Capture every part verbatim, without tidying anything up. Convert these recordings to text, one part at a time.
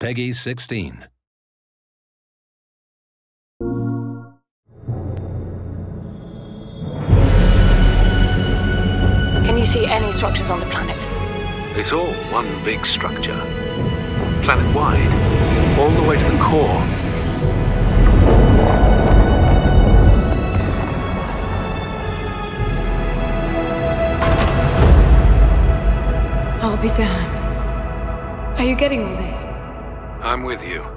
Peggy sixteen. Can you see any structures on the planet? It's all one big structure. Planet-wide, all the way to the core. I'll be damned. Are you getting all this? I'm with you.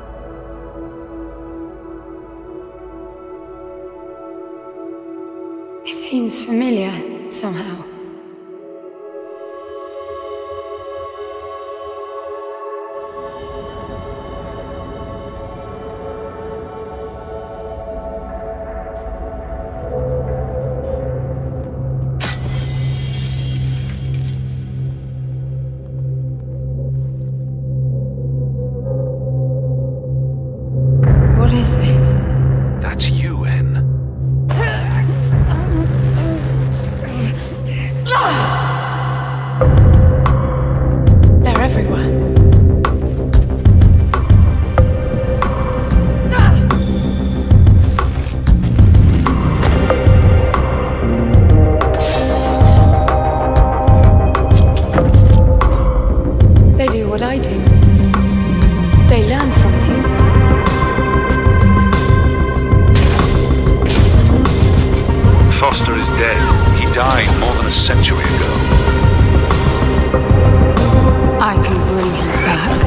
It seems familiar, somehow. What is this? That's you, En. They're everywhere. They do what I do. They learn from me. Foster is dead. He died more than a century ago. I can bring him back.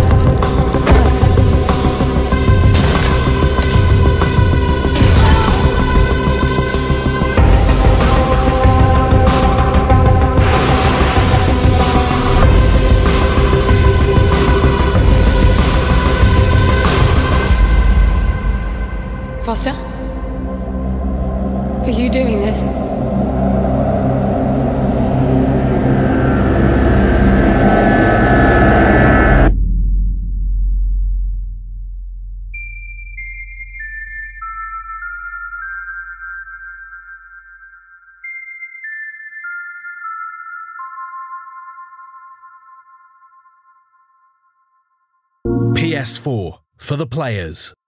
Foster? Are you doing this? P S four for the players.